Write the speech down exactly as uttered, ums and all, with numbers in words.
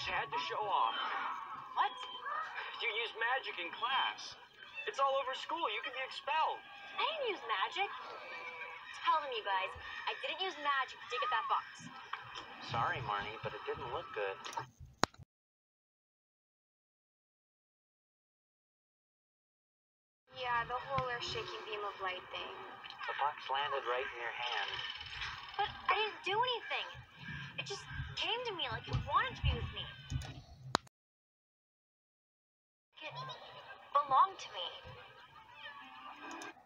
just had to show off. What? You used magic in class. It's all over school. You could be expelled. I didn't use magic. Tell them, you guys. I didn't use magic to dig up that box. Sorry, Marnie, but it didn't look good. Yeah, the whole earth-shaking beam of light thing. The box landed right in your hand. But I didn't do anything. It just came to me like it wanted to be with me. It belonged to me.